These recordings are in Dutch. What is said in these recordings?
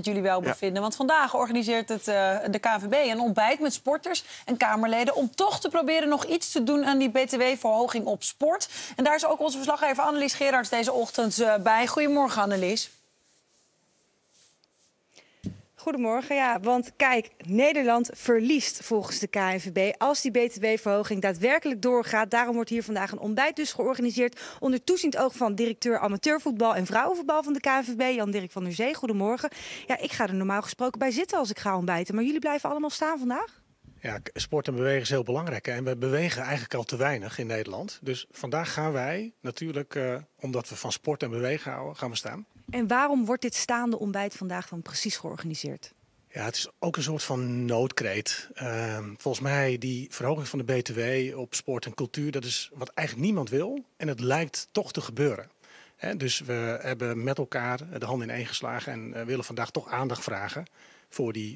met jullie welbevinden. Want vandaag organiseert de KNVB een ontbijt met sporters en Kamerleden om toch te proberen nog iets te doen aan die btw-verhoging op sport. En daar is ook onze verslaggever Annelies Gerards deze ochtend bij. Goedemorgen, Annelies. Goedemorgen, ja, want kijk, Nederland verliest volgens de KNVB als die btw-verhoging daadwerkelijk doorgaat. Daarom wordt hier vandaag een ontbijt dus georganiseerd onder toeziend oog van directeur amateurvoetbal en vrouwenvoetbal van de KNVB, Jan-Dirk van der Zee. Goedemorgen. Ja, ik ga er normaal gesproken bij zitten als ik ga ontbijten, maar jullie blijven allemaal staan vandaag? Ja, sport en bewegen is heel belangrijk. Hè? En we bewegen eigenlijk al te weinig in Nederland. Dus vandaag gaan wij natuurlijk, omdat we van sport en bewegen houden, gaan we staan. En waarom wordt dit staande ontbijt vandaag dan precies georganiseerd? Ja, het is ook een soort van noodkreet. Volgens mij die verhoging van de BTW op sport en cultuur, dat is wat eigenlijk niemand wil. En het lijkt toch te gebeuren. Dus we hebben met elkaar de handen in één geslagen en willen vandaag toch aandacht vragen voor die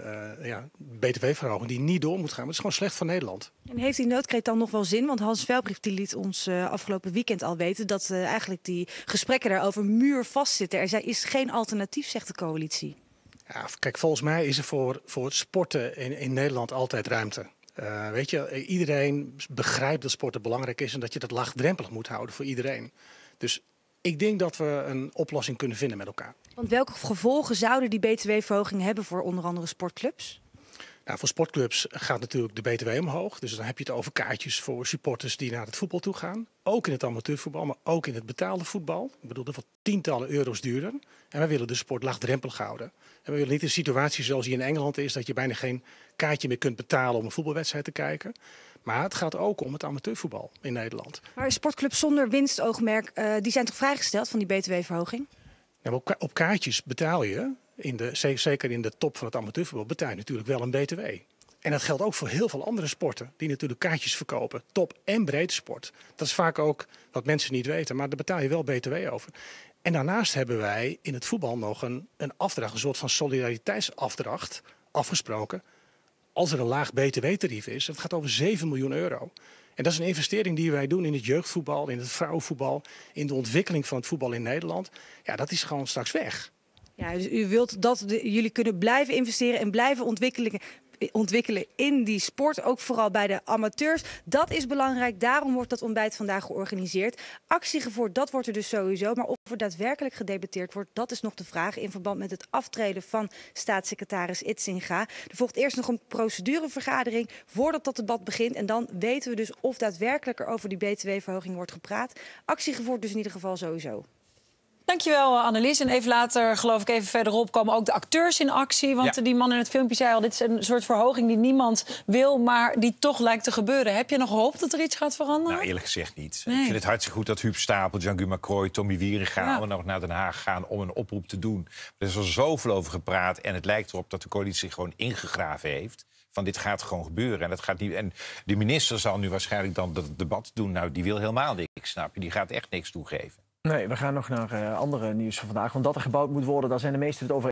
btw-verhoging die niet door moet gaan. Maar het is gewoon slecht voor Nederland. En heeft die noodkreet dan nog wel zin? Want Hans Velbrief die liet ons afgelopen weekend al weten dat eigenlijk die gesprekken daarover muurvast zitten. Er is geen alternatief, zegt de coalitie. Ja, kijk, volgens mij is er voor het sporten in Nederland altijd ruimte. Weet je, iedereen begrijpt dat sporten belangrijk is en dat je dat laagdrempelig moet houden voor iedereen. Dus ik denk dat we een oplossing kunnen vinden met elkaar. Want welke gevolgen zouden die btw-verhoging hebben voor onder andere sportclubs? Nou, voor sportclubs gaat natuurlijk de BTW omhoog. Dus dan heb je het over kaartjes voor supporters die naar het voetbal toe gaan. Ook in het amateurvoetbal, maar ook in het betaalde voetbal. Ik bedoel, dat wordt tientallen euro's duurder. En wij willen de sport laagdrempelig houden. En we willen niet een situatie zoals die in Engeland is, dat je bijna geen kaartje meer kunt betalen om een voetbalwedstrijd te kijken. Maar het gaat ook om het amateurvoetbal in Nederland. Maar sportclubs zonder winstoogmerk, die zijn toch vrijgesteld van die btw-verhoging? Ja, op kaartjes betaal je, zeker in de top van het amateurvoetbal, betaal je natuurlijk wel een BTW. En dat geldt ook voor heel veel andere sporten die natuurlijk kaartjes verkopen. Top- en breedsport. Dat is vaak ook wat mensen niet weten, maar daar betaal je wel BTW over. En daarnaast hebben wij in het voetbal nog een afdracht, een soort van solidariteitsafdracht afgesproken. Als er een laag btw-tarief is, dat gaat over 7 miljoen euro. En dat is een investering die wij doen in het jeugdvoetbal, in het vrouwenvoetbal, in de ontwikkeling van het voetbal in Nederland. Ja, dat is gewoon straks weg. Ja, dus u wilt dat jullie kunnen blijven investeren en blijven ontwikkelen in die sport, ook vooral bij de amateurs. Dat is belangrijk, daarom wordt dat ontbijt vandaag georganiseerd. Actiegevoerd, dat wordt er dus sowieso, maar of er daadwerkelijk gedebatteerd wordt, dat is nog de vraag in verband met het aftreden van staatssecretaris Idsinga. Er volgt eerst nog een procedurevergadering voordat dat debat begint en dan weten we dus of daadwerkelijk er over die btw-verhoging wordt gepraat. Actiegevoerd dus in ieder geval sowieso. Dankjewel, Annelies. En even later, geloof ik, even verderop komen ook de acteurs in actie. Want die man in het filmpje zei al, dit is een soort verhoging die niemand wil, maar die toch lijkt te gebeuren. Heb je nog hoop dat er iets gaat veranderen? Nou, eerlijk gezegd niet. Nee. Ik vind het hartstikke goed dat Huub Stapel, Jean-Guy Macroy, Tommy Wieringa allemaal nog naar Den Haag gaan om een oproep te doen. Er is al zoveel over gepraat en het lijkt erop dat de coalitie zich gewoon ingegraven heeft. Van dit gaat gewoon gebeuren en dat gaat niet. En de minister zal nu waarschijnlijk dan dat debat doen. Nou, die wil helemaal niks, snap je? Die gaat echt niks toegeven. Nee, we gaan nog naar andere nieuws van vandaag. Want dat er gebouwd moet worden, daar zijn de meesten het over